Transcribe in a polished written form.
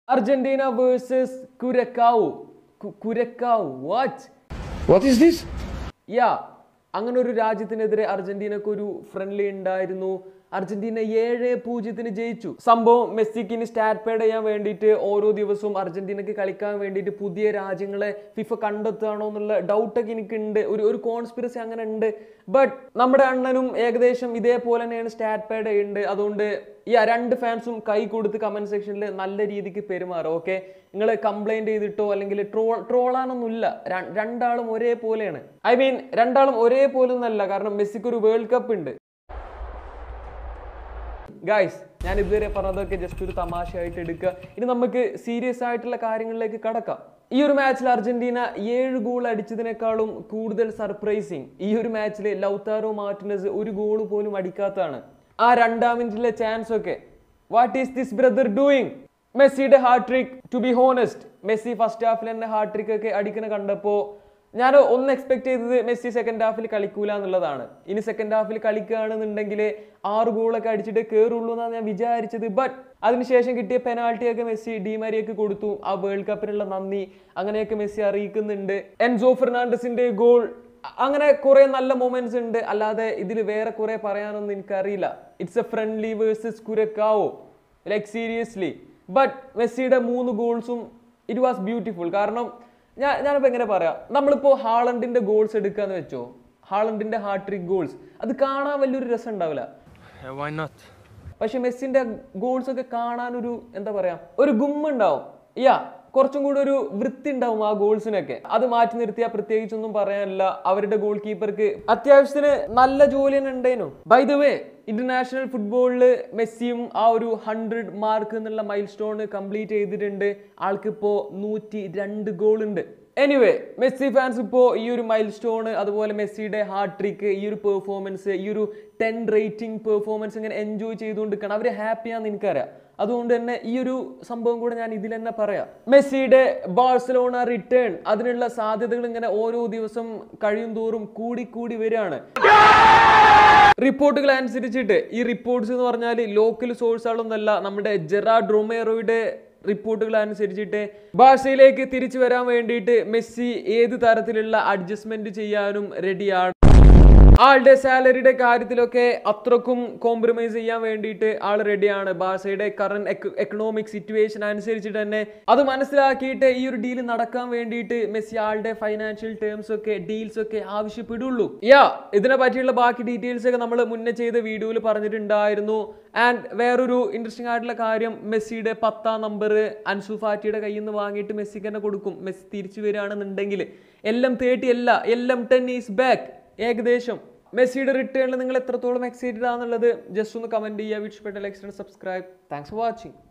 Argentina versus Curacao. Curacao. What? What is this? Yeah. അങ്ങനെ ഒരു രാജ്യത്തിനെതിരെ അർജന്റീനക്ക് ഒരു ഫ്രണ്ട്ലി ഉണ്ടായിരുന്നു. അർജന്റീന 7-0 ജയിച്ചു. സംഭവം മെസ്സിക്ക് ഇനി സ്റ്റാറ്റ് പാഡ് ചെയ്യാൻ വേണ്ടിയിട്ട് ഓരോ ദിവസവും അർജന്റീനക്ക് കളിക്കാൻ വേണ്ടിയിട്ട് പുതിയ രാജ്യങ്ങളെ ഫിഫ കണ്ടെത്തുകയാണോ എന്നുള്ള ഡൗട്ടൊക്കെ എനിക്കുണ്ട്. ഒരു കോൺസ്പിറസി അങ്ങനെ ഉണ്ട്. ബട്ട് നമ്മുടെ അണ്ണനും ഏകദേശം ഇതേപോലെ തന്നെയാണ് സ്റ്റാറ്റ് പാഡ് ചെയ്യുന്നുണ്ട്. അതുകൊണ്ട് ഈ രണ്ട് ഫാൻസും കൈ കൊടുത്ത് കമന്റ് സെക്ഷനിൽ നല്ല രീതിക്ക് പെരുമാറും. ഓക്കെ, നിങ്ങൾ കംപ്ലൈന്റ് ചെയ്തിട്ടോ അല്ലെങ്കിൽ ട്രോളാനൊന്നുമില്ല. രണ്ടാളും ഒരേപോലെയാണ്. ഐ മീൻ രണ്ടാളും ഒരേപോലെ ഒന്നല്ല, കാരണം മെസ്സിക്ക് ഒരു വേൾഡ് കപ്പ് ഉണ്ട്. ഗൈസ്, ഞാൻ ഇതുവരെ പറഞ്ഞതൊക്കെ ജസ്റ്റ് ഒരു തമാശയായിട്ട് എടുക്കുക. ഇനി നമുക്ക് സീരിയസ് ആയിട്ടുള്ള കാര്യങ്ങളിലേക്ക് കടക്കാം. ഈ ഒരു മാച്ചിൽ അർജന്റീന 7 ഗോൾ അടിച്ചതിനേക്കാളും കൂടുതൽ സർപ്രൈസിങ് ഈ ഒരു മാച്ചിൽ ലൗതാരോ മാർട്ടിനസ് ഒരു ഗോൾ പോലും അടിക്കാത്തതാണ്. ആ 2-ാം മിനിറ്റിലെ ചാൻസ് ഒക്കെ what is this brother doing? മെസ്സിയുടെ hattrick. To be honest, Messi first ഹാഫിൽ തന്നെ ഹാട്രിക് ഒക്കെ അടിക്കുന്ന കണ്ടപ്പോൾ ഞാൻ ഒന്ന് എക്സ്പെക്ട് ചെയ്തത് മെസ്സി സെക്കൻഡ് ഹാഫിൽ കളിക്കൂല എന്നുള്ളതാണ്. ഇനി സെക്കൻഡ് ഹാഫിൽ കളിക്കുകയാണെന്നുണ്ടെങ്കിൽ 6 ഗോളൊക്കെ അടിച്ചിട്ട് കയറുള്ളൂ എന്നാണ് ഞാൻ വിചാരിച്ചത്. ബട്ട് അതിനുശേഷം കിട്ടിയ പെനാൾട്ടിയൊക്കെ മെസ്സി ഡിമാരിയക്ക് കൊടുത്തു. ആ വേൾഡ് കപ്പിനുള്ള നന്ദി അങ്ങനെയൊക്കെ മെസ്സി അറിയിക്കുന്നുണ്ട്. എൻസോ ഫെർണാണ്ടസിന്റെ ഗോൾ, അങ്ങനെ കുറെ നല്ല മൊമെന്റ്സ് ഉണ്ട്. അല്ലാതെ ഇതിൽ വേറെ കുറെ പറയാനൊന്നും എനിക്കറിയില്ല. It's a friendly versus Curacao, like seriously. But മെസ്സിയുടെ 3 ഗോൾസും ഇറ്റ് വാസ് ബ്യൂട്ടിഫുൾ. കാരണം ഞാനിപ്പോൾ എങ്ങനെ പറയാം, നമ്മളിപ്പോൾ ഹാളണ്ടിന്റെ ഗോൾസ് എടുക്കാന്ന് വെച്ചോ, ഹാളണ്ടിന്റെ ഹാട്രിക് ഗോൾസ്, അത് കാണാൻ വലിയൊരു രസം ഉണ്ടാവില്ല. പക്ഷെ മെസ്സിന്റെ ഗോൾസ് ഒക്കെ കാണാൻ ഒരു എന്താ പറയാ, ഒരു ഗുമ്മുണ്ടാവും. കുറച്ചും കൂടി ഒരു വൃത്തി ഉണ്ടാവും ആ ഗോൾസിനൊക്കെ. അത് മാറ്റി നിർത്തിയാൽ പ്രത്യേകിച്ചൊന്നും പറയാനില്ല. അവരുടെ ഗോൾ കീപ്പർക്ക് അത്യാവശ്യത്തിന് നല്ല ജോലി തന്നെ ഉണ്ടായിരുന്നു. ബൈ ദ വേ, ഇന്റർനാഷണൽ ഫുട്ബോളിൽ മെസ്സിയും ആ ഒരു 100 മാർക്ക് എന്നുള്ള മൈൽ സ്റ്റോൺ കംപ്ലീറ്റ് ചെയ്തിട്ടുണ്ട്. ആൾക്കിപ്പോ 102 ഗോൾ ഉണ്ട്. എനിവേ, മെസ്സി ഫാൻസ് ഇപ്പോൾ ഈ ഒരു മൈൽ സ്റ്റോൺ, അതുപോലെ മെസ്സിയുടെ ഹാട്രിക്ക്, ഈ ഒരു പെർഫോമൻസ്, ഈ ഒരു 10 റേറ്റിംഗ് പെർഫോമൻസ് ഇങ്ങനെ എൻജോയ് ചെയ്തുകൊണ്ടിരിക്കണം. അവര് ഹാപ്പിയാന്ന് എനിക്കറിയാം. അതുകൊണ്ട് തന്നെ ഈ ഒരു സംഭവം കൂടെ ഞാൻ ഇതിൽ തന്നെ പറയാം. മെസ്സിയുടെ ബാഴ്സലോണ റിട്ടേൺ, അതിനുള്ള സാധ്യതകൾ ഇങ്ങനെ ഓരോ ദിവസം കഴിയും തോറും കൂടി വരികയാണ്. റിപ്പോർട്ടുകൾ അനുസരിച്ചിട്ട്, ഈ റിപ്പോർട്ട്സ് എന്ന് പറഞ്ഞാൽ ലോക്കൽ സോഴ്സുകളൊന്നല്ല, നമ്മുടെ ജെറാർഡ് റൊമേറോയുടെ റിപ്പോർട്ടുകൾ അനുസരിച്ചിട്ട് ബാഴ്സയിലേക്ക് തിരിച്ചു വരാൻ വേണ്ടിയിട്ട് മെസ്സി ഏത് തരത്തിലുള്ള അഡ്ജസ്റ്റ്മെന്റ് ചെയ്യാനും റെഡിയാണ്. ആളുടെ സാലറിയുടെ കാര്യത്തിലൊക്കെ അത്രക്കും കോംപ്രമൈസ് ചെയ്യാൻ വേണ്ടിയിട്ട് ആൾ റെഡിയാണ്. ബാഴ്സയുടെ കറന്റ് എക്കണോമിക് സിറ്റുവേഷൻ അനുസരിച്ചിട്ട് തന്നെ അത് മനസ്സിലാക്കിയിട്ട് ഈ ഒരു ഡീൽ നടക്കാൻ വേണ്ടിയിട്ട് മെസ്സി ആളുടെ ഫൈനാൻഷ്യൽ ടേംസ് ഒക്കെ, ഡീൽസ് ഒക്കെ ആവശ്യപ്പെടുള്ളൂ. ഇതിനെ പറ്റിയുള്ള ബാക്കി ഡീറ്റെയിൽസ് ഒക്കെ നമ്മൾ മുന്നേ ചെയ്ത വീഡിയോയിൽ പറഞ്ഞിട്ടുണ്ടായിരുന്നു. ആൻഡ് വേറൊരു ഇൻട്രസ്റ്റിംഗ് ആയിട്ടുള്ള കാര്യം, മെസ്സിയുടെ 10ാം നമ്പർ അൻസു ഫാറ്റിയുടെ കയ്യിൽ നിന്ന് വാങ്ങിയിട്ട് മെസ്സിക്ക് തന്നെ കൊടുക്കും. മെസ്സി തിരിച്ചു വരികയാണെന്നുണ്ടെങ്കിൽ LM30 അല്ല, LM10 ഈസ് ബാക്ക്. ഏകദേശം മെസ്സിയുടെ റിട്ടേണിൽ നിങ്ങൾ എത്രത്തോളം എക്സൈറ്റഡ് ആണെന്നുള്ളത് ജസ്റ്റ് ഒന്ന് കമന്റ് ചെയ്യുക. ഇഷ്ടപ്പെട്ട like, subscribe. Thanks for watching.